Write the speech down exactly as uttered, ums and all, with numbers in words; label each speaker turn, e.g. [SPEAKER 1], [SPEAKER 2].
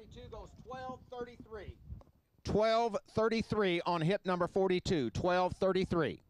[SPEAKER 1] forty-two goes twelve thirty-three.
[SPEAKER 2] twelve thirty-three on hip number forty-two. twelve thirty-three.